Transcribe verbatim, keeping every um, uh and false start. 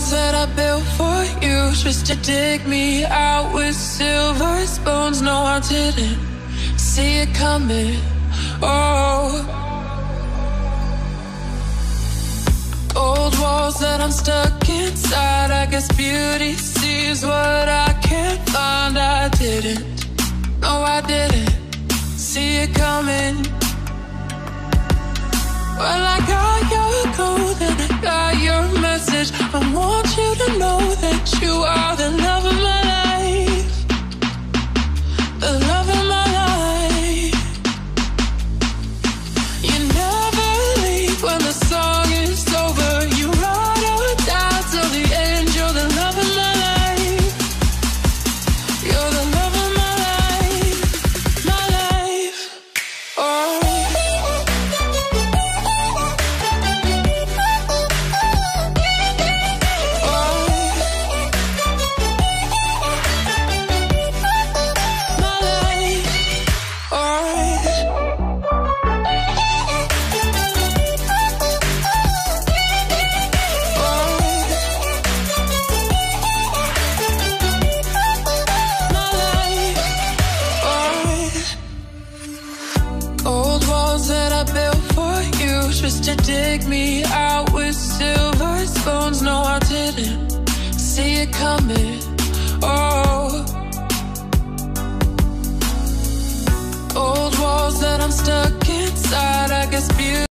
walls that I built for you, just to dig me out with silver spoons. No, I didn't see it coming. Oh, old walls that I'm stuck inside. I guess beauty sees what I can't find. I didn't, no, I didn't see it coming. Well, I got your code and I got your message. I want you to know that you are the love of my life, the love of my life. You never leave when the song is over. You ride or die till the end. You're the love of my life. You're the love of my life, my life. Oh. Just to dig me out with silver spoons. No, I didn't see it coming. Oh, old walls that I'm stuck inside. I guess beauty